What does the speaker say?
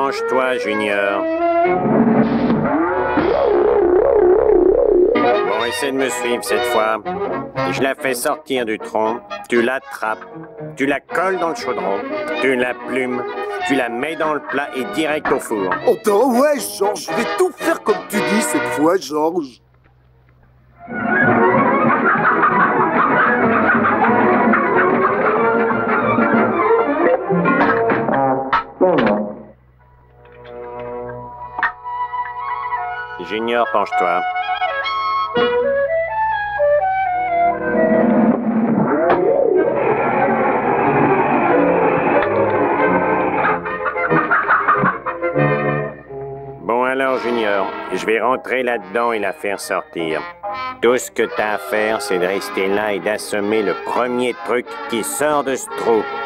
penche-toi, Junior. Bon, essaie de me suivre cette fois. Je la fais sortir du tronc, tu l'attrapes, tu la colles dans le chaudron, tu la plumes, tu la mets dans le plat et direct au four. Attends, ouais, Georges, je vais tout faire comme tu dis cette fois, Georges. Junior, penche-toi. Bon alors, Junior, je vais rentrer là-dedans et la faire sortir. Tout ce que t'as à faire, c'est de rester là et d'assommer le premier truc qui sort de ce trou.